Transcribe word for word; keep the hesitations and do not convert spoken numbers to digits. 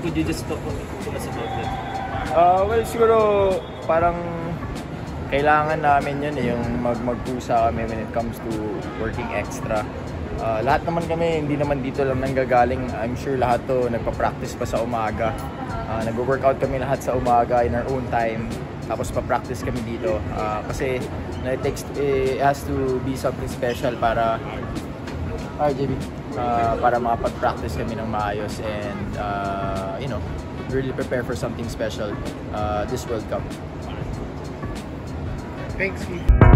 could you just talk to us about that? Uh, well, siguro parang kailangan namin yun eh, yung mag magpusa kami when it comes to working extra. Uh, lahat naman kami, hindi naman dito lang nanggagaling. I'm sure lahat to nagpa-practice pa sa umaga. Uh, Nag-workout kami lahat sa umaga in our own time. Tapos pa-practice kami dito. Uh, kasi it, takes, it has to be something special para R J B, uh, para makapag-practice kami ng maayos and uh, you know, really prepare for something special uh, this World Cup. Thanks, Keith.